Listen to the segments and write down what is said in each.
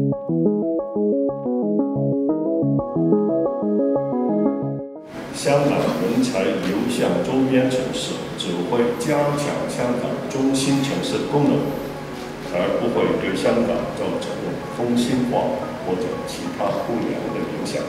香港人才流向周边城市，只会加强香港中心城市功能，而不会对香港造成风险化或者其他不良的影响。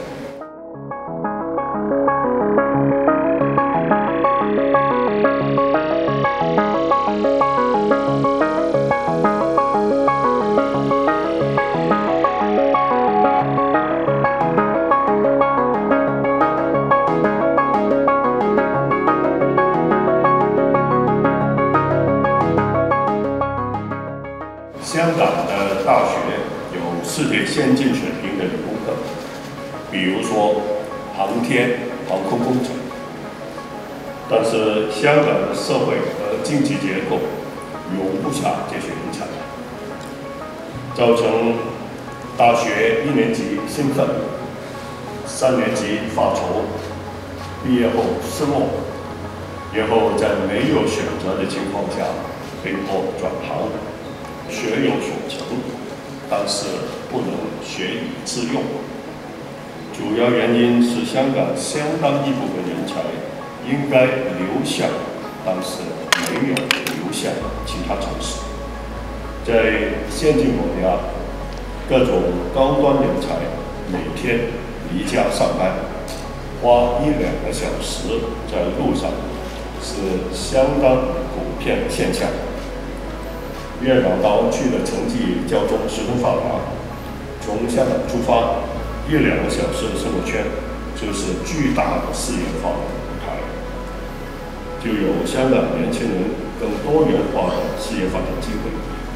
香港的大学有世界先进水平的理工科，比如说航天、航空工程。但是香港的社会和经济结构容不下这些人才，造成大学1年级兴奋，3年级发愁，毕业后失落，然后在没有选择的情况下被迫转行。学有所成，但是不能学以致用。主要原因是香港相当一部分人才应该流向，但是没有流向其他城市。在先进国家，各种高端人才每天离家上班，花1-2个小时在路上，是相当普遍的现象。粤港大湾区的城际交通十分发达，从香港出发1-2个小时的生活圈，就是巨大的事业发展舞台，就有香港年轻人更多元化的事业发展机会。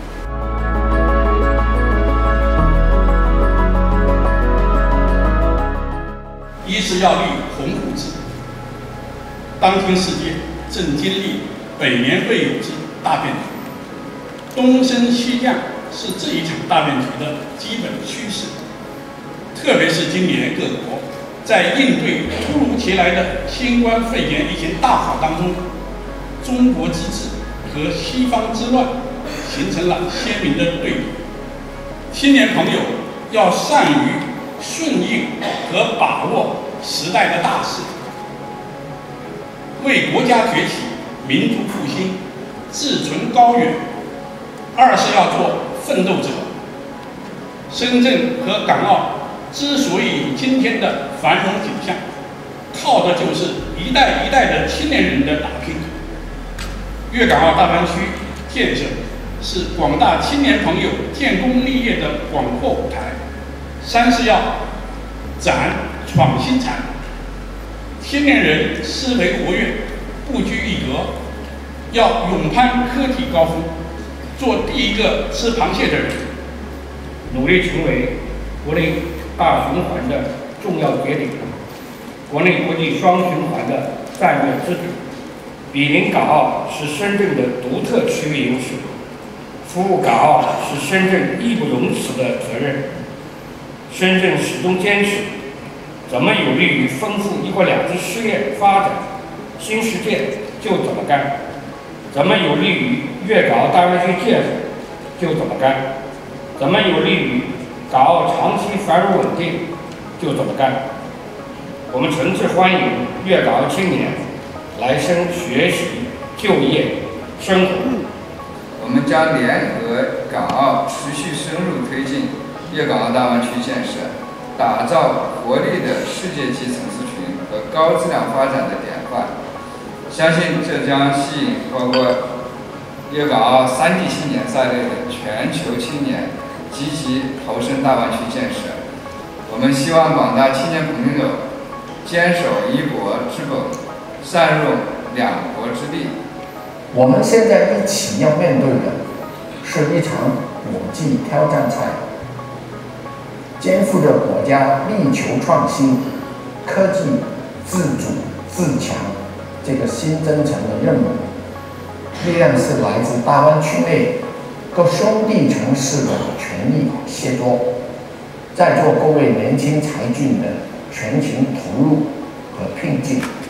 一是要立鸿鹄志，当今世界正经历百年未有之大变局。东升西降是这一场大变局的基本趋势，特别是今年各国在应对突如其来的新冠肺炎疫情大考当中，中国之治和西方之乱形成了鲜明的对比。青年朋友要善于顺应和把握时代的大势，为国家崛起、民族复兴志存高远。二是要做奋斗者。深圳和港澳之所以有今天的繁荣景象，靠的就是一代一代的青年人的打拼。粤港澳大湾区建设是广大青年朋友建功立业的广阔舞台。三是要展创新才，青年人思维活跃，不拘一格，要勇攀科技高峰。做第一个吃螃蟹的人， 努力成为国内大循环的重要节点，国内国际双循环的战略支柱。毗邻港澳是深圳的独特区域优势，服务港澳是深圳义不容辞的责任。深圳始终坚持，怎么有利于丰富“一国两制”事业发展，新世界就怎么干。怎么有利于粤港澳大湾区建设，就怎么干；怎么有利于港澳长期繁荣稳定，就怎么干。我们诚挚欢迎粤港澳青年来深学习、就业、生活。 我们将联合港澳持续深入推进粤港澳大湾区建设，打造活力的世界级城市群和高质量发展的典范。相信这将吸引包括粤港澳3地青年在内的全球青年积极投身大湾区建设。我们希望广大青年朋友坚守一国之本，善用两国之力。 我们现在一起要面对的是一场国际挑战赛，肩负着国家力求创新、科技自主自强这个新征程的任务，力量是来自大湾区内各兄弟城市的全力协作，在座各位年轻才俊的全情投入和拼劲。